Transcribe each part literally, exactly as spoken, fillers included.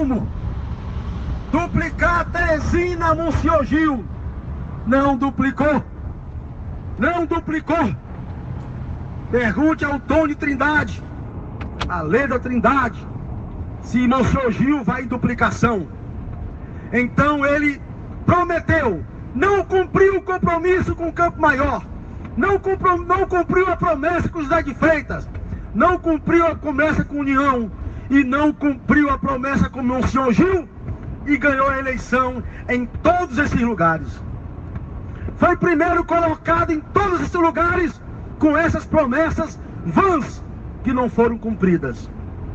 como duplicar Teresina, Monsenhor Gil. Não duplicou. Não duplicou. Pergunte ao Tony Trindade, a Leda Trindade, se Monsenhor Gil vai em duplicação. Então ele prometeu, não cumpriu o compromisso com o Campo Maior, não, cumpro, não cumpriu a promessa com José de Freitas, não cumpriu a promessa com União e não cumpriu a promessa com Monsenhor Gil e ganhou a eleição em todos esses lugares. Foi primeiro colocado em todos esses lugares com essas promessas vãs que não foram cumpridas.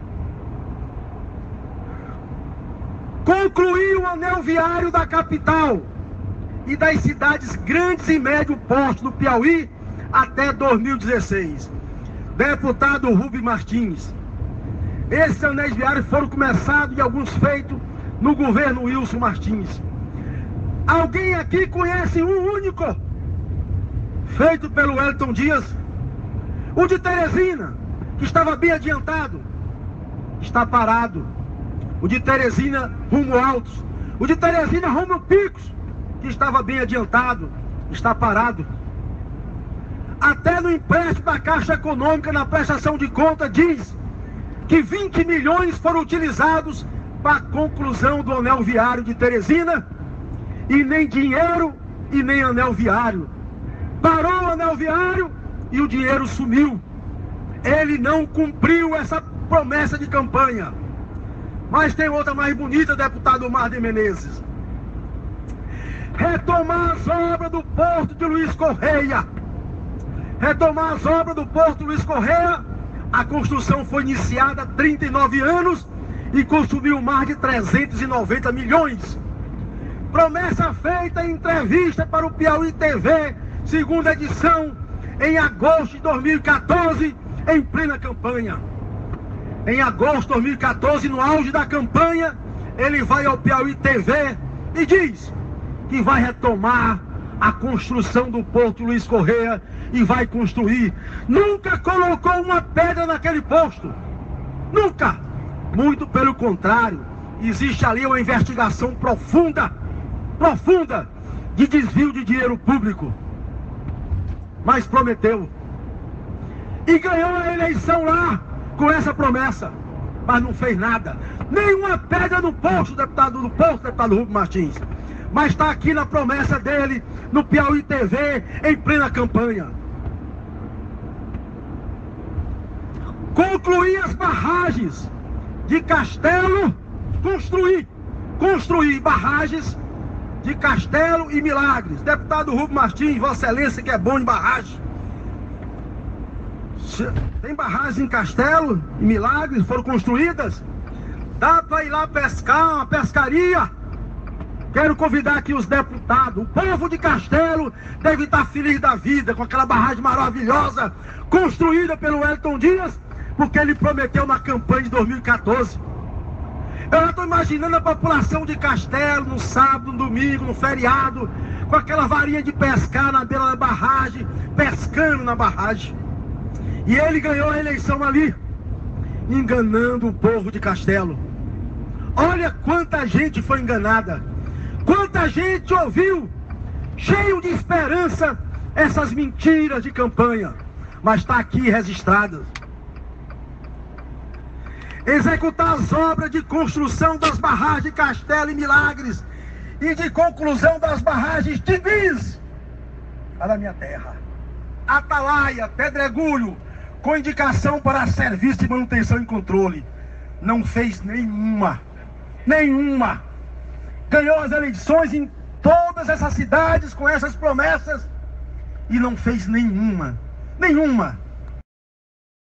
Concluiu o anel viário da capital e das cidades grandes e médio porte do Piauí até dois mil e dezesseis. Deputado Rubem Martins, esses anéis viários foram começados e alguns feitos no governo Wilson Martins. Alguém aqui conhece um único feito pelo Wellington Dias? O de Teresina, que estava bem adiantado, está parado. O de Teresina rumo Altos. O de Teresina rumo Picos, que estava bem adiantado, está parado. Até no empréstimo da Caixa Econômica, na prestação de conta, diz que vinte milhões foram utilizados para a conclusão do anel viário de Teresina, e nem dinheiro e nem anel viário. Parou o anel viário e o dinheiro sumiu. Ele não cumpriu essa promessa de campanha. Mas tem outra mais bonita, deputado Omar de Menezes. Retomar as obras do Porto de Luiz Correia. Retomar as obras do Porto de Luiz Correia. A construção foi iniciada há trinta e nove anos e consumiu mais de trezentos e noventa milhões. Promessa feita em entrevista para o Piauí T V, segunda edição, em agosto de dois mil e quatorze, em plena campanha. Em agosto de dois mil e quatorze, no auge da campanha, ele vai ao Piauí T V e diz que vai retomar a construção do Porto Luiz Correia e vai construir. Nunca colocou uma pedra naquele posto. Nunca. Muito pelo contrário, existe ali uma investigação profunda, profunda, de desvio de dinheiro público. Mas prometeu. E ganhou a eleição lá com essa promessa. Mas não fez nada. Nenhuma pedra no posto, deputado do posto, deputado Rubem Martins. Mas está aqui na promessa dele, no Piauí T V, em plena campanha. Concluir as barragens de Castelo, construir, construir barragens de Castelo e Milagres. Deputado Rubem Martins, Vossa Excelência, que é bom de barragem. Tem barragens em Castelo e Milagres, foram construídas. Dá para ir lá pescar, uma pescaria. Quero convidar aqui os deputados. O povo de Castelo deve estar feliz da vida com aquela barragem maravilhosa construída pelo Wellington Dias, porque ele prometeu na campanha de dois mil e quatorze. Eu já estou imaginando a população de Castelo no sábado, no domingo, no feriado, com aquela varinha de pescar na beira da barragem, pescando na barragem. E ele ganhou a eleição ali, enganando o povo de Castelo. Olha quanta gente foi enganada, quanta gente ouviu, cheio de esperança, essas mentiras de campanha. Mas está aqui registradas. Executar as obras de construção das barragens de Castelo e Milagres e de conclusão das barragens de Bis, lá na minha terra. Atalaia, Pedregulho, com indicação para serviço de manutenção e controle. Não fez nenhuma. Nenhuma. Ganhou as eleições em todas essas cidades com essas promessas e não fez nenhuma. Nenhuma.